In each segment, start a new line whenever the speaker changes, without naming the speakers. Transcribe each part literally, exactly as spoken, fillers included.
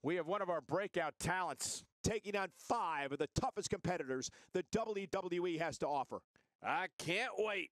We have one of our breakout talents taking on five of the toughest competitors the W W E has to offer.
I can't wait.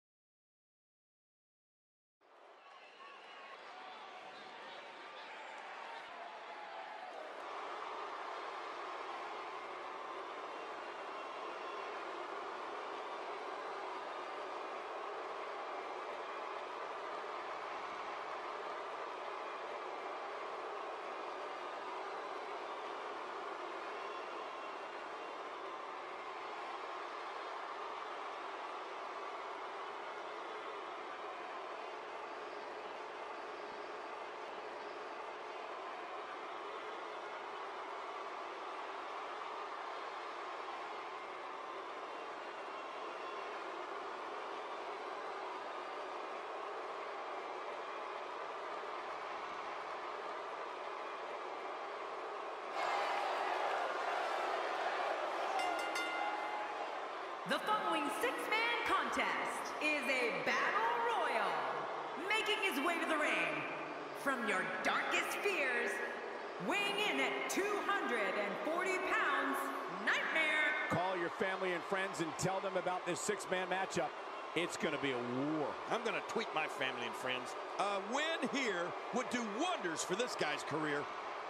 The following six-man contest is a battle royal. Making his way to the ring from your darkest fears, weighing in at two hundred forty pounds, Nightmare.
Call your family and friends and tell them about this six-man matchup. It's going to be a war.
I'm going to tweet my family and friends.
A win here would do wonders for this guy's career.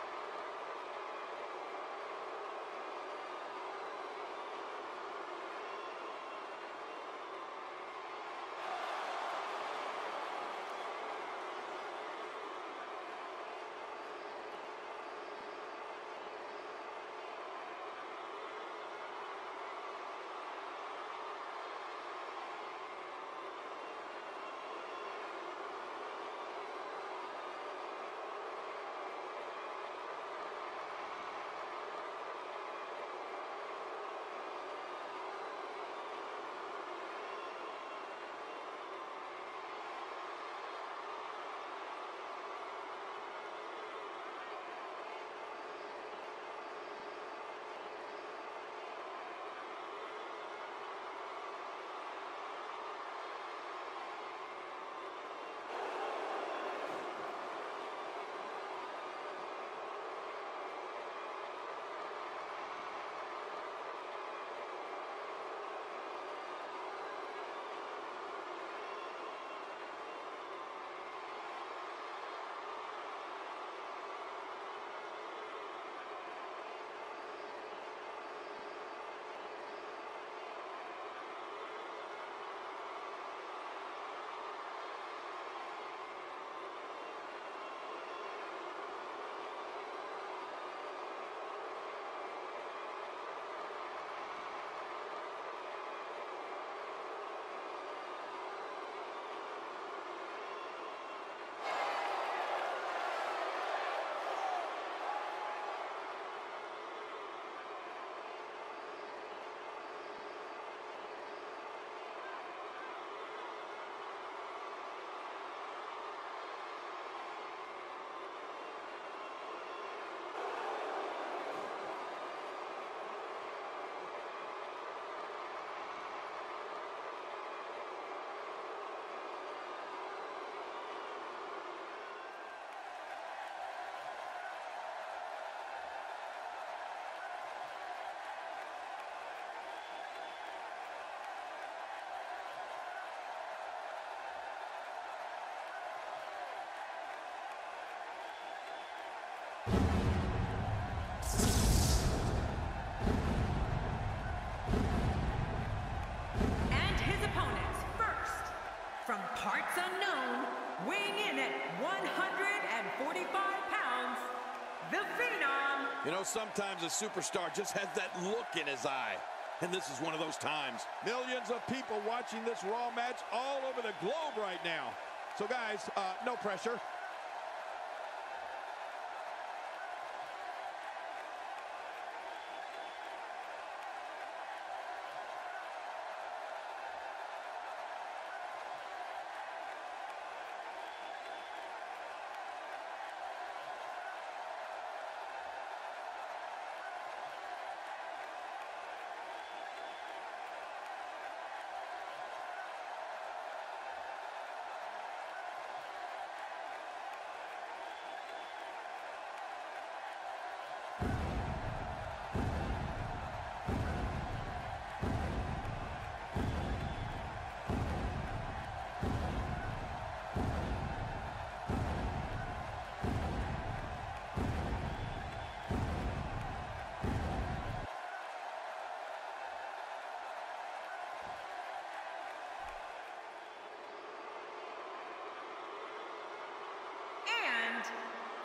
From parts unknown, weighing in at one hundred forty-five pounds, the Phenom.
You know, sometimes a superstar just has that look in his eye. And this is one of those times. Millions of people watching this Raw match all over the globe right now. So guys, uh, no pressure.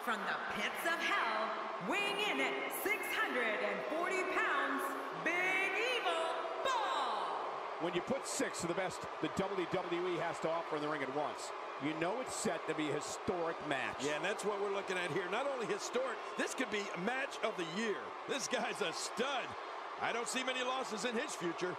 From the pits of hell, weighing in at six hundred forty pounds, Big Evil Ball.
When you put six of the best the W W E has to offer in the ring at once, you know it's set to be a historic match.
Yeah, and that's what we're looking at here. Not only historic, this could be a match of the year. This guy's a stud. I don't see many losses in his future.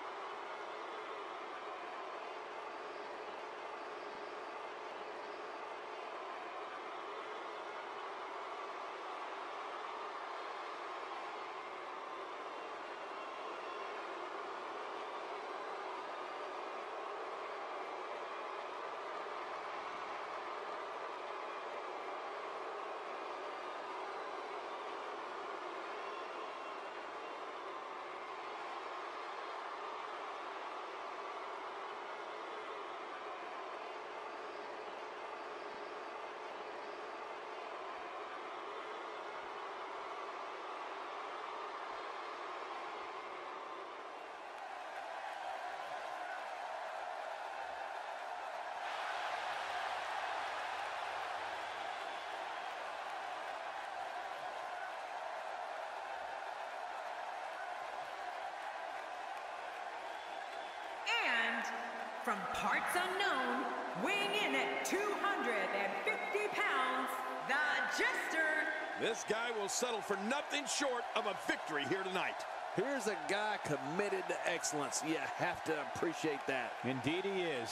And from parts unknown, weighing in at two hundred fifty pounds, the Jester.
This guy will settle for nothing short of a victory here tonight.
Here's a guy committed to excellence. You have to appreciate that.
Indeed he is.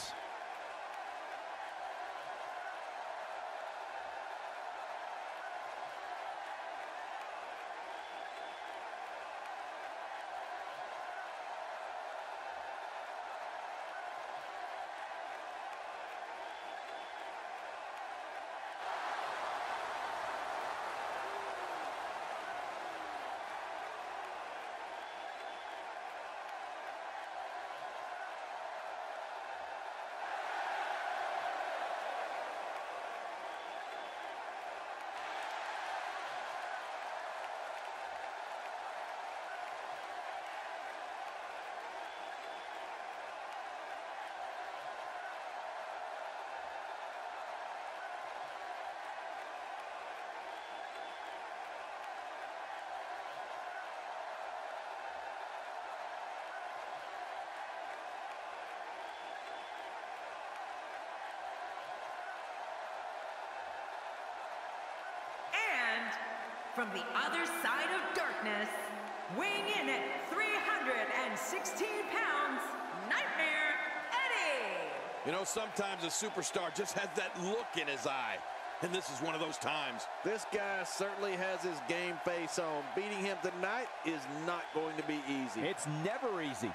From the other side of darkness, weighing in at three hundred sixteen pounds, Nightmare Eddie.
You know, sometimes a superstar just has that look in his eye. And this is one of those times.
This guy certainly has his game face on. Beating him tonight is not going to be easy.
It's never easy.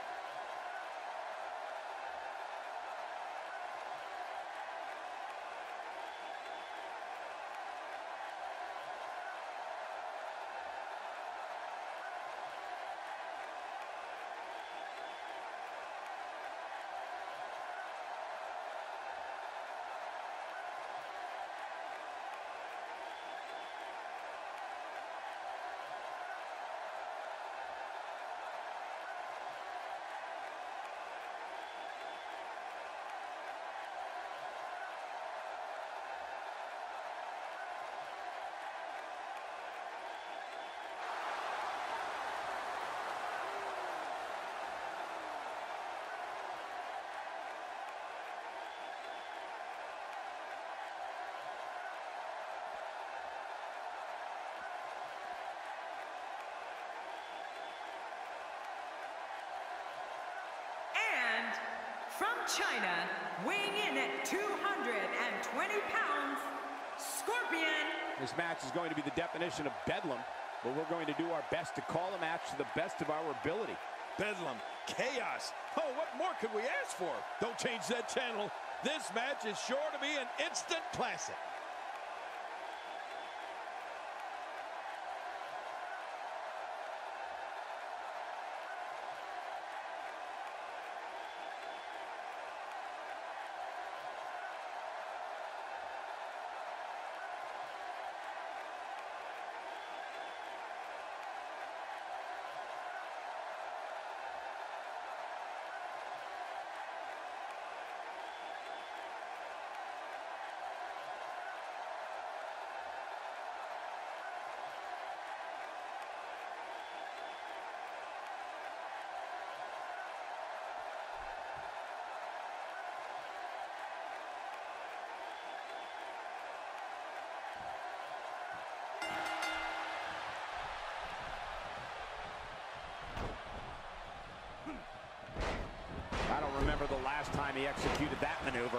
From China, weighing in at two hundred twenty pounds, Scorpion.
This match is going to be the definition of bedlam, but we're going to do our best to call a match to the best of our ability.
Bedlam, chaos. Oh, what more could we ask for? Don't change that channel. This match is sure to be an instant classic.
last time he executed that maneuver.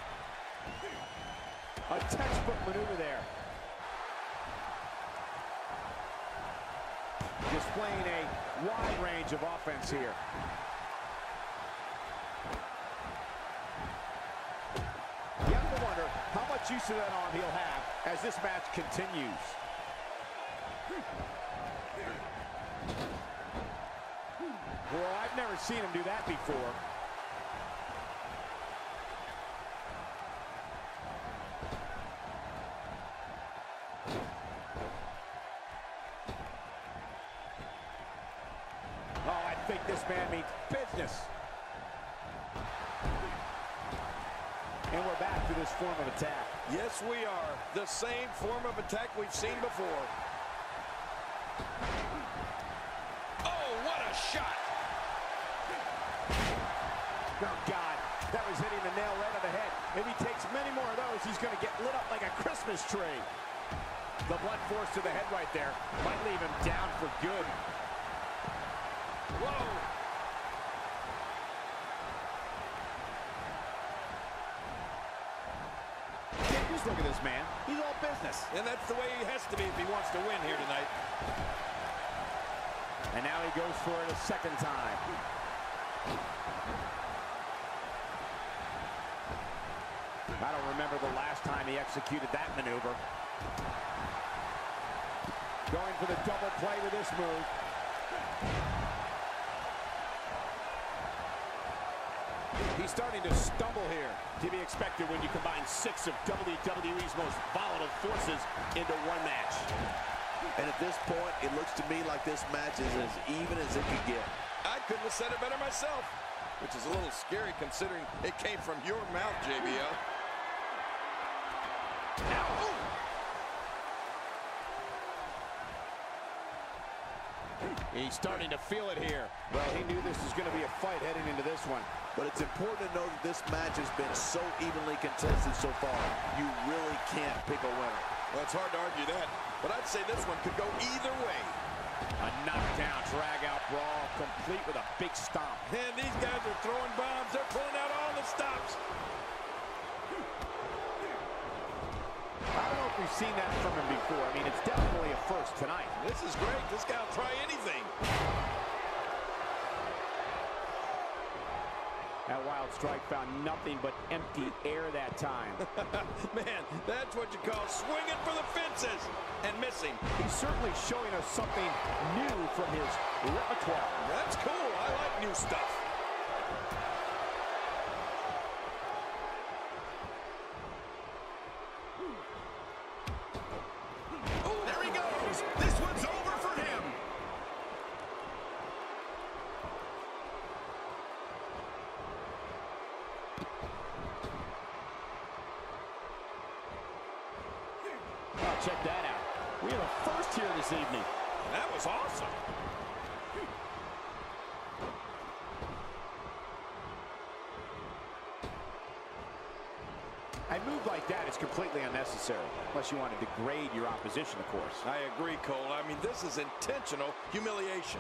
A textbook maneuver there. Displaying a wide range of offense here. You have to wonder how much use of that arm he'll have as this match continues. Well, I've never seen him do that before. Oh, I think this man means business. And we're back to this form of attack.
Yes, we are. The same form of attack we've seen before. Oh, what a shot!
Oh, God. That was hitting the nail right on the head. If he takes many more of those, he's going to get lit up like a Christmas tree. The blunt force to the head right there might leave him down for good.
Whoa!
Just look at this man. He's all business.
And that's the way he has to be if he wants to win here tonight.
And now he goes for it a second time. I don't remember the last time he executed that maneuver. Going for the double play with this move. He's starting to stumble here. To be expected when you combine six of W W E's most volatile forces into one match.
And at this point, it looks to me like this match is as even as it could get.
I couldn't have said it better myself, which is a little scary considering it came from your mouth, J B L.
Now, he's starting to feel it here. Well, he knew this was going to be a fight heading into this one.
But it's important to know that this match has been so evenly contested so far. You really can't pick a winner.
Well, it's hard to argue that, but I'd say this one could go either way.
A knockdown, drag-out brawl, complete with a big stomp.
And these guys are throwing bombs. They're pulling out all the stops.
I don't know if we've seen that from him before. I mean, it's definitely a first tonight.
This is great. This guy will try anything.
That wild strike found nothing but empty air that time.
Man, that's what you call swinging for the fences and missing.
He's certainly showing us something new from his repertoire.
That's cool. I like new stuff.
Oh, there he goes. This one's over for him.
Oh, check that out. We have a first here this evening.
That was awesome.
A move like that is completely unnecessary, unless you want to degrade your opposition, of course.
I agree, Cole. I mean, this is intentional humiliation.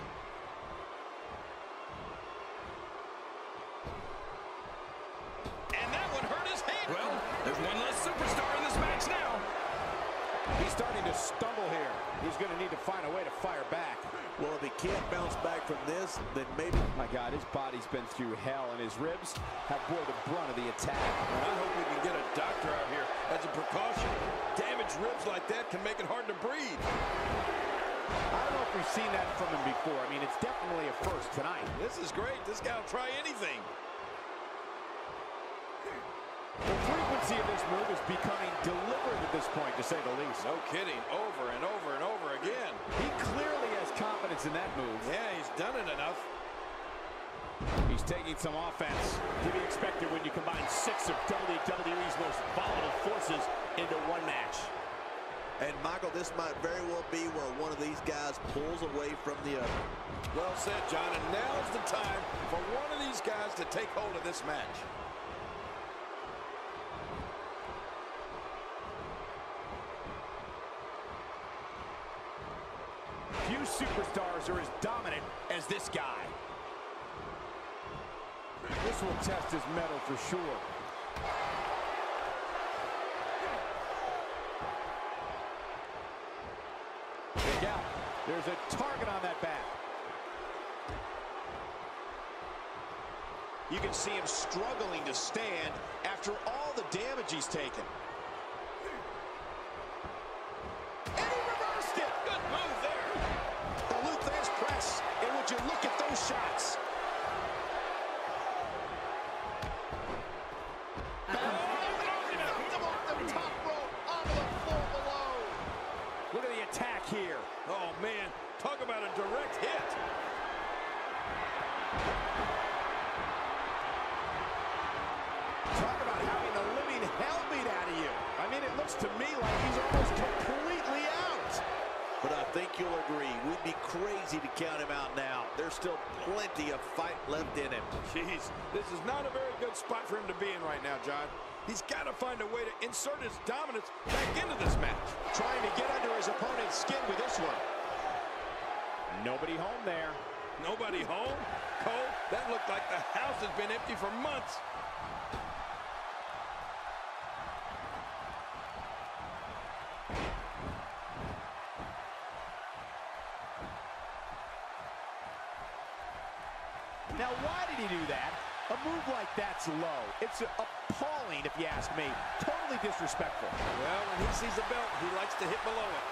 And that one hurt his hand. Well, there's one less superstar in this match now.
He's starting to stumble here. He's going to need to find a way to fire back.
Well, if he can't bounce back from this, then maybe...
My God, his body's been through hell, and his ribs have bore the brunt of the attack.
And I hope we can get a doctor out here as a precaution. Damaged ribs like that can make it hard to breathe.
I don't know if we've seen that from him before. I mean, it's definitely a first tonight.
This is great. This guy will try anything.
The frequency of this move is becoming deliberate at this point, to say the least.
No kidding. Over and over and over again.
He clearly has confidence in that move.
Yeah, he's done it enough.
He's taking some offense. To be expected when you combine six of W W E's most volatile forces into one match.
And, Michael, this might very well be where one of these guys pulls away from the other.
Well said, John. And now's the time for one of these guys to take hold of this match.
Few superstars are as dominant as this guy. This will test his mettle for sure. Look out. There's a target on that back.
You can see him struggling to stand after all the damage he's taken. And he reversed it.
Good move there.
The Lou Thesz press. And would you look at those shots?
Look at the attack here.
Oh, man. Talk about a direct hit.
Talk about having the living hell beat out of you. I mean, it looks to me like he's almost completely out.
But I think you'll agree, we'd be crazy to count him out now. There's still plenty of fight left in him.
Jeez, this is not a very good spot for him to be in right now, John. He's got to find a way to insert his dominance back into this match.
Trying to get under his opponent's skin with this one. Nobody home there.
Nobody home? Cole, that looked like the house has been empty for months.
Now, why did he do that? A move like that's low. It's appalling, if you ask me. Totally disrespectful.
Well, when he sees the belt, he likes to hit below it.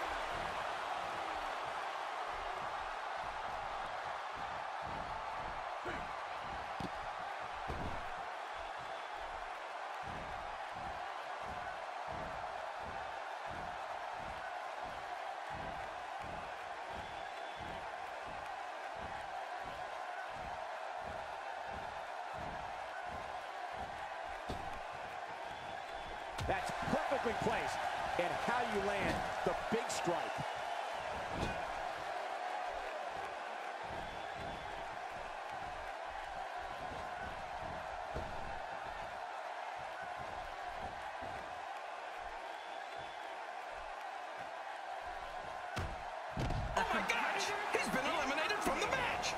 That's perfectly placed. And how you land the big strike.
Oh my gosh! He's been eliminated from the match!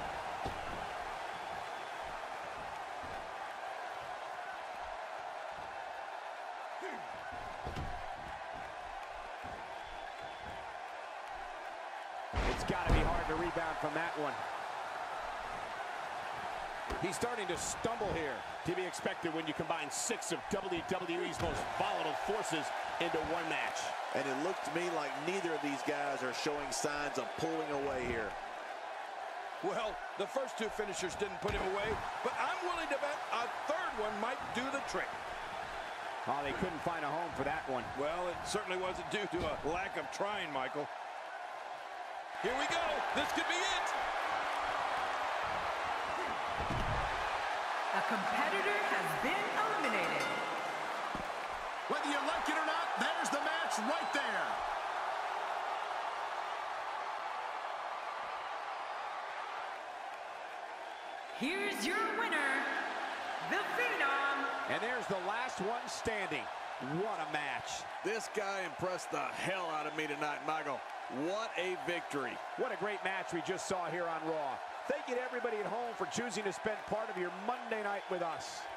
It's got to be hard to rebound from that one. He's starting to stumble here. To be expected when you combine six of W W E's most volatile forces into one match.
And it looked to me like neither of these guys are showing signs of pulling away here.
Well, the first two finishers didn't put him away, but I'm willing to bet a third one might do the trick.
Oh, they couldn't find a home for that one.
Well, it certainly wasn't due to a lack of trying, Michael. Here we go. This could be it.
A competitor has been eliminated.
Whether you like it or not, there's the match right there.
Here's your winner, the Phenom.
And there's the last one standing. What a match.
This guy impressed the hell out of me tonight, Michael. What a victory.
What a great match we just saw here on Raw. Thank you to everybody at home for choosing to spend part of your Monday night with us.